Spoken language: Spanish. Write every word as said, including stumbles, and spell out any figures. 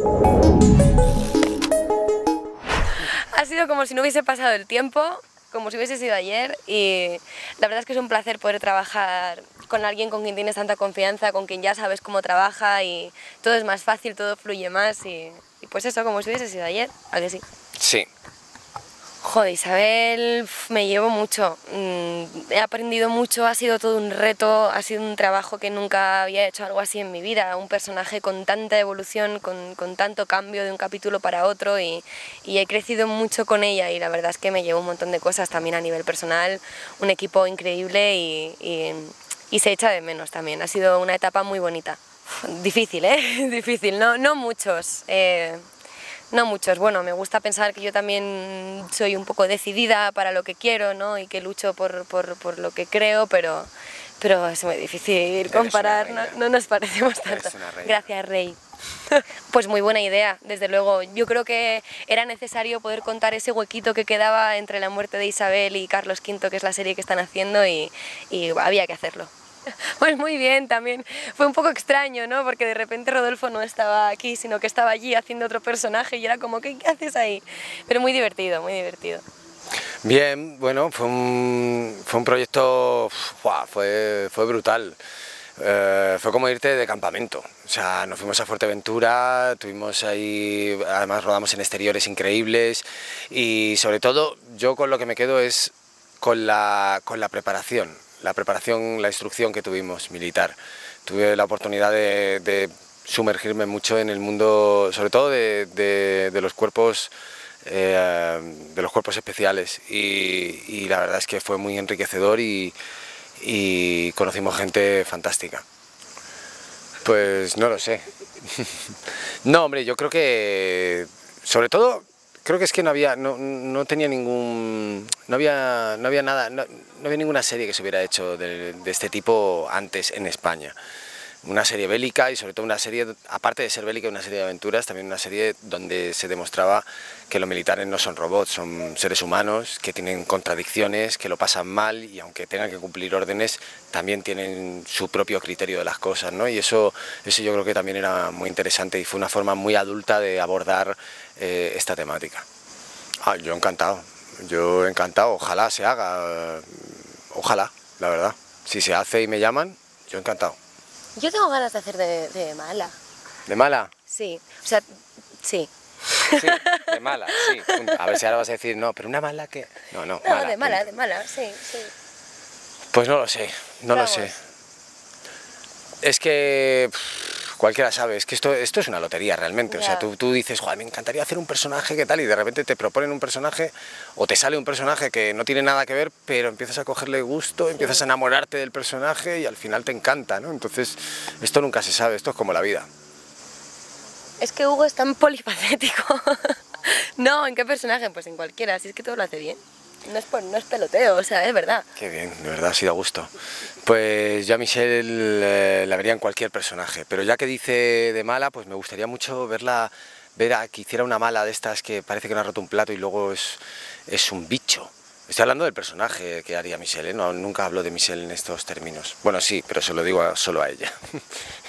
Ha sido como si no hubiese pasado el tiempo, como si hubiese sido ayer, y la verdad es que es un placer poder trabajar con alguien con quien tienes tanta confianza, con quien ya sabes cómo trabaja y todo es más fácil, todo fluye más y, y pues eso, como si hubiese sido ayer, ¿a que sí? Sí. Joder, Isabel, uf, me llevo mucho, mm, he aprendido mucho, ha sido todo un reto, ha sido un trabajo que nunca había hecho algo así en mi vida, un personaje con tanta evolución, con, con tanto cambio de un capítulo para otro y, y he crecido mucho con ella y la verdad es que me llevo un montón de cosas también a nivel personal, un equipo increíble y, y, y se echa de menos también, ha sido una etapa muy bonita. Difícil, ¿eh? Difícil, no, no muchos. Eh, No muchos, bueno, me gusta pensar que yo también soy un poco decidida para lo que quiero, ¿no? Y que lucho por, por, por lo que creo, pero, pero es muy difícil comparar, no, no nos parecemos tanto. Gracias, Rey. Pues muy buena idea, desde luego. Yo creo que era necesario poder contar ese huequito que quedaba entre la muerte de Isabel y Carlos quinto, que es la serie que están haciendo, y, y había que hacerlo. Pues muy bien, también fue un poco extraño, ¿no? Porque de repente Rodolfo no estaba aquí, sino que estaba allí haciendo otro personaje y era como, ¿qué, qué haces ahí? Pero muy divertido, muy divertido. Bien, bueno, fue un, fue un proyecto, ¡buah! fue, fue brutal. Eh, fue como irte de campamento, o sea, nos fuimos a Fuerteventura, tuvimos ahí, además rodamos en exteriores increíbles y sobre todo yo con lo que me quedo es con la, con la preparación. La preparación, la instrucción que tuvimos militar. Tuve la oportunidad de, de sumergirme mucho en el mundo, sobre todo de, de, de los cuerpos eh, de los cuerpos especiales y, y la verdad es que fue muy enriquecedor y, y conocimos gente fantástica. Pues no lo sé. No, hombre, yo creo que sobre todo creo que es que no había, no, no tenía ningún, no había, no había nada, no, no había ninguna serie que se hubiera hecho de, de este tipo antes en España. Una serie bélica y sobre todo una serie, aparte de ser bélica, una serie de aventuras, también una serie donde se demostraba que los militares no son robots, son seres humanos que tienen contradicciones, que lo pasan mal y aunque tengan que cumplir órdenes, también tienen su propio criterio de las cosas, ¿no? Y eso, eso yo creo que también era muy interesante y fue una forma muy adulta de abordar eh, esta temática. Ah, yo encantado, yo encantado, ojalá se haga, ojalá, la verdad. Si se hace y me llaman, yo encantado. Yo tengo ganas de hacer de, de mala. ¿De mala? Sí, o sea, sí. Sí, de mala, sí. A ver si ahora vas a decir, no, pero una mala que... No, no, No, mala, de mala, punto. de mala, sí, sí. Pues no lo sé, no Vamos. lo sé. Es que pff, cualquiera sabe, es que esto, esto es una lotería realmente. Ya. O sea, tú, tú dices, joder, me encantaría hacer un personaje que tal, y de repente te proponen un personaje o te sale un personaje que no tiene nada que ver, pero empiezas a cogerle gusto, empiezas a enamorarte del personaje y al final te encanta, ¿no? Entonces, esto nunca se sabe, esto es como la vida. Es que Hugo es tan polifacético. No, ¿en qué personaje? Pues en cualquiera, si es que todo lo hace bien. No es, por, no es peloteo, o sea, es verdad. Qué bien, de verdad ha sido a gusto. Pues yo a Michelle eh, la vería en cualquier personaje, pero ya que dice de mala, pues me gustaría mucho verla, ver a que hiciera una mala de estas que parece que no ha roto un plato y luego es, es un bicho. Estoy hablando del personaje que haría Michelle, ¿eh? No, nunca hablo de Michelle en estos términos. Bueno, sí, pero se lo digo a, solo a ella.